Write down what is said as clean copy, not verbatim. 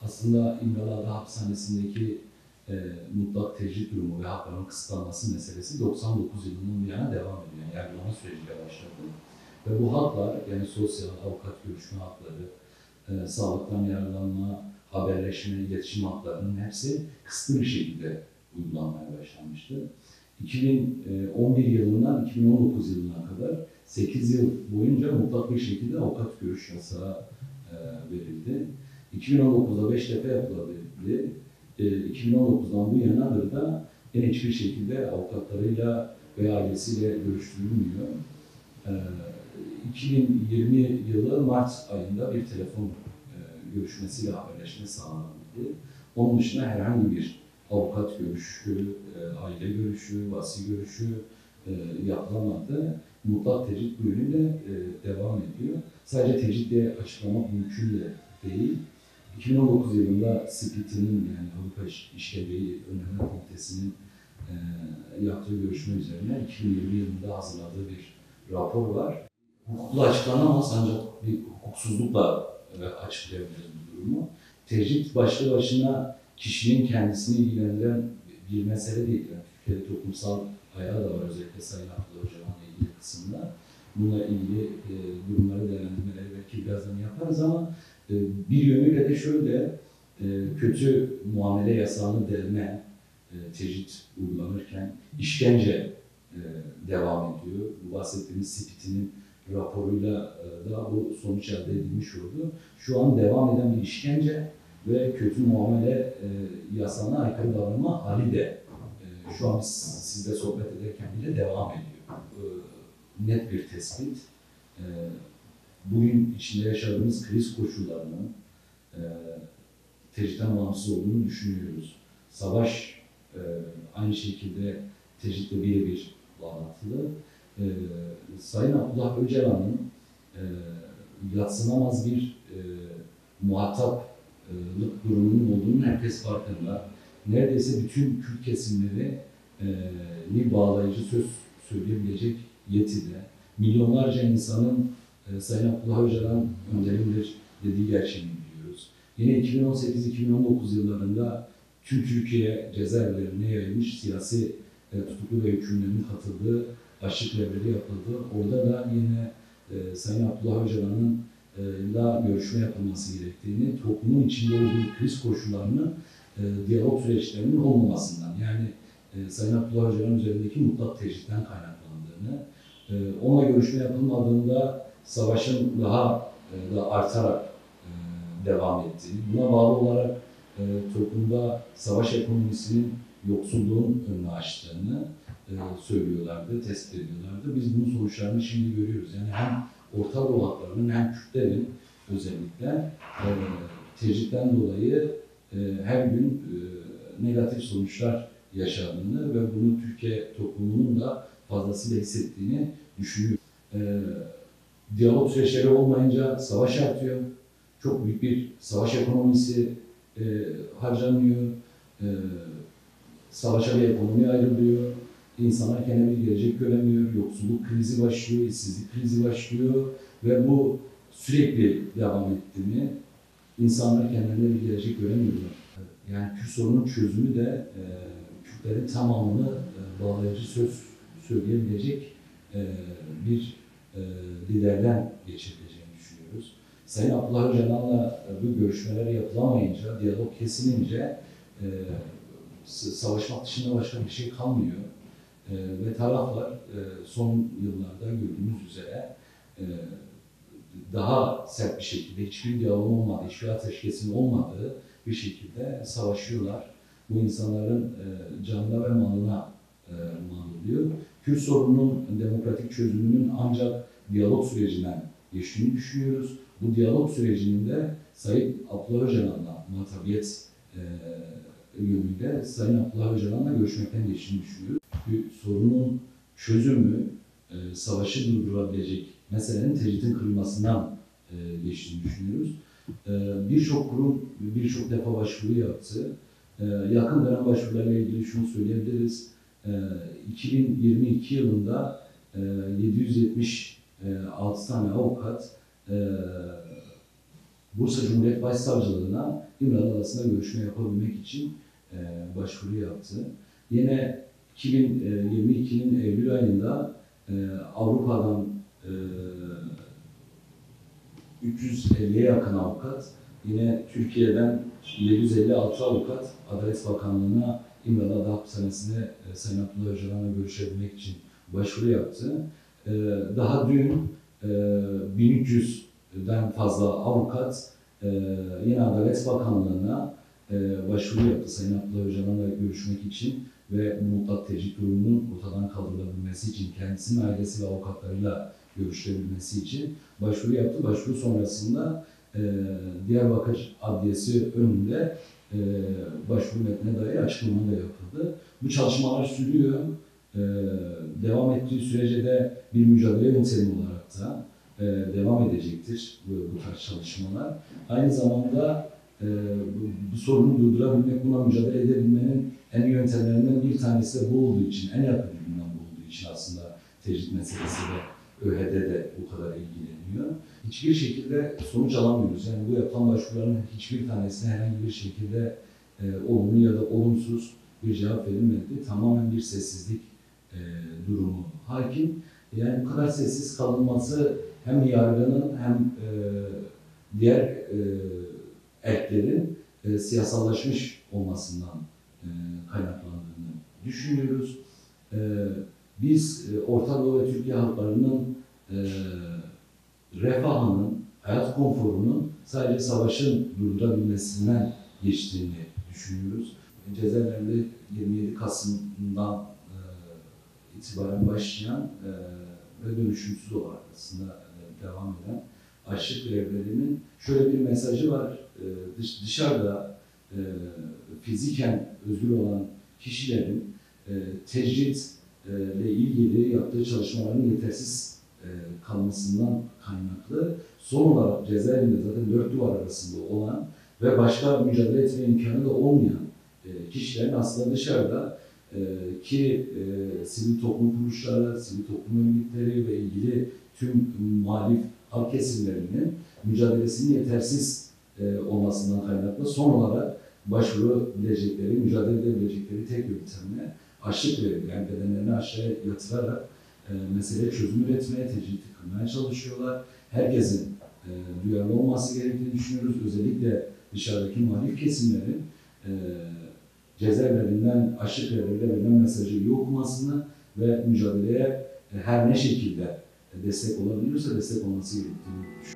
Aslında İmralıada hapishanesindeki mutlak tecrit durumu ve hakların kısıtlanması meselesi 99 yılından bu yana devam ediyor. Yani yargılama süreciyle başladı. Ve bu haklar, yani sosyal, avukat görüşme hakları, sağlıktan yararlanma, haberleşme, iletişim haklarının hepsi kısıtlı bir şekilde uygulanmaya başlanmıştı. 2011 yılından 2019 yılına kadar 8 yıl boyunca mutlak bir şekilde avukat görüş yasağı verildi. 2019'da 5 defa yapılabildi. 2019'dan bu yanadır da yine hiçbir şekilde avukatlarıyla ve ailesiyle görüştürülmüyor. 2020 yılı Mart ayında bir telefon görüşmesiyle haberleşme sağlanabildi. Onun dışında herhangi bir avukat görüşü, aile görüşü, vasi görüşü yapılamadı. Mutlak tecrit bu yönüyle devam ediyor. Sadece tecrit diye açıklamak mümkün de değil. 2019 yılında SİPİT'in, yani Avrupa İşbirliği Önleme Komitesi'nin yaptığı görüşme üzerine 2020 yılında hazırladığı bir rapor var. Hukukla açıklanamaz, ancak bir hukuksuzlukla açıklayabiliriz bu durumu. Tecrit başlı başına kişinin kendisini ilgilendiren bir mesele değil. Yani Türkiye'de toplumsal ayağı da var, özellikle Sayın Abdullah Öcalan'la ilgili kısımda. Bununla ilgili durumları değerlendirmeleri belki birazdan yaparız ama bir yönüyle de şöyle, kötü muamele yasağını delme, tecrit uygulanırken işkence devam ediyor. Bu bahsettiğimiz SİPİT'in raporuyla da bu sonuç elde edilmiş oldu. Şu an devam eden bir işkence ve kötü muamele yasağına aykırı davranma hali de şu an biz sizle sohbet ederken bile devam ediyor. Net bir tespit. Bugün içinde yaşadığımız kriz koşullarının tecritten bağımsız olduğunu düşünüyoruz. Savaş aynı şekilde tecritle birebir bağlantılı. Sayın Abdullah Öcalan'ın yadsınamaz bir muhataplık durumunun olduğunu herkes farkında. Neredeyse bütün Kürt kesimleri bağlayıcı söz söyleyebilecek yetide. Milyonlarca insanın Sayın Abdullah Öcalan önderimdir dediği gerçeğini biliyoruz. Yine 2018-2019 yıllarında tüm Türkiye cezaevlerine yayılmış siyasi tutuklu ve hükümlülerin katıldığı açlık grevleri yapıldı. Orada da yine Sayın Abdullah Öcalan'ın da görüşme yapılması gerektiğini, toplumun içinde olduğu kriz koşullarını diyalog süreçlerinin olmamasından, yani Sayın Abdullah Öcalan üzerindeki mutlak tecritten kaynaklandığını, onunla görüşme yapılmadığında savaşın daha da artarak devam ettiğini, buna bağlı olarak toplumda savaş ekonomisinin yoksulluğun önünü açtığını söylüyorlardı, tespit ediyorlardı. Biz bunun sonuçlarını şimdi görüyoruz. Yani hem Orta Doğu halklarının hem Kürtlerin özellikle tecritten dolayı her gün negatif sonuçlar yaşadığını ve bunu Türkiye toplumunun da fazlasıyla hissettiğini düşünüyorum. Diyalog süreçleri olmayınca savaş artıyor. Çok büyük bir savaş ekonomisi harcanıyor. Savaşa bir ekonomi ayrılıyor. İnsanlar kendine bir gelecek göremiyor. Yoksulluk krizi başlıyor, işsizlik krizi başlıyor ve bu sürekli devam ettiğini, insanlar kendilerine bir gelecek göremiyorlar. Yani Kürt sorunun çözümü de Kürtlerin tamamını bağlayıcı söz söyleyebilecek bir liderden geçirileceğini düşünüyoruz. Sayın Abdullah Öcalan'la bu görüşmeler yapılamayınca, diyalog kesilince savaşmak dışında başka bir şey kalmıyor. Ve taraflar son yıllarda gördüğümüz üzere daha sert bir şekilde, hiçbir diyalog olmadığı, hiçbir ateşkesin olmadığı bir şekilde savaşıyorlar. Bu insanların canına ve malına mal oluyor. Kürt sorununun demokratik çözümünün ancak diyalog sürecinden geçtiğini düşünüyoruz. Bu diyalog sürecinin de Sayın Abdullah Öcalan'la muhatabiyet yönüyle Sayın Abdullah Öcalan'la görüşmekten geçtiğini düşünüyoruz. Bir sorunun çözümü, savaşı durdurabilecek meselenin tecritin kırılmasından geçtiğini düşünüyoruz. Birçok kurum birçok defa başvuru yaptı. Yakın dönem başvurularıyla ilgili şunu söyleyebiliriz. 2022 yılında 776 tane avukat Bursa Cumhuriyet Başsavcılığına İmralı Adası'nda görüşme yapabilmek için başvuru yaptı. Yine 2022'nin Eylül ayında Avrupa'dan 350'ye yakın avukat, yine Türkiye'den 756 avukat Adalet Bakanlığı'na İmralı Ada Hapishanesi'ne Sayın Abdullah Öcalan'la görüşebilmek için başvuru yaptı. Daha dün 1300'den fazla avukat yine Adalet Bakanlığı'na başvuru yaptı Sayın Abdullah Öcalan'la görüşmek için ve mutlak tecrit durumunun ortadan kaldırılabilmesi için, kendisinin ailesi ve avukatlarıyla görüşebilmesi için başvuru yaptı. Başvuru sonrasında Diyarbakır Adliyesi önünde başvuru metnine dair açıklama da yapıldı. Bu çalışmalar sürüyor. Devam ettiği sürece de bir mücadele yöntemi olarak da devam edecektir bu tarz çalışmalar. Aynı zamanda bu sorunu durdurabilmek, buna mücadele edebilmenin en iyi yöntemlerinden bir tanesi de bu olduğu için, en yakın gündem bu olduğu için aslında tecrit meselesi ve ÖHD de bu kadar ilgileniyor. Hiçbir şekilde sonuç alamıyoruz. Yani bu yapılan başvuruların hiçbir tanesine herhangi bir şekilde olumlu ya da olumsuz bir cevap verilmedi. Tamamen bir sessizlik durumu hakim. Yani bu kadar sessiz kalınması hem yargının hem diğer erklerin siyasallaşmış olmasından kaynaklandığını düşünüyoruz. Biz Orta Doğu ve Türkiye halklarının refahının, hayat konforunun sadece savaşın durdurabilmesinden geçtiğini düşünüyoruz. Cezaevlerinde 27 Kasım'dan itibaren başlayan ve dönüşümsüz olarak aslında devam eden açlık grevlerinin şöyle bir mesajı var. Dışarıda fiziken özgür olan kişilerin tecritle ilgili yaptığı çalışmaların yetersiz kalmasından kaynaklı. Son olarak cezaevinde zaten 4 duvar arasında olan ve başka mücadele etme imkanı da olmayan kişilerin aslında dışarıda sivil toplum kuruluşları, sivil toplum örgütleri ve ilgili tüm muhalif halk kesimlerinin mücadelesinin yetersiz olmasından kaynaklı son olarak başvurabilecekleri, mücadele edebilecekleri tek yöntemle açlık grevi, yani bedenlerini aşağıya yatırarak mesele çözüm üretmeye, tecridi kırmaya çalışıyorlar. Herkesin duyarlı olması gerektiğini düşünüyoruz. Özellikle dışarıdaki muhalif kesimlerin cezaevlerinden açlık grevleriyle verilen mesajı iyi okumasını ve mücadeleye her ne şekilde destek olabiliyorsa destek olması gerektiğini düşünüyoruz.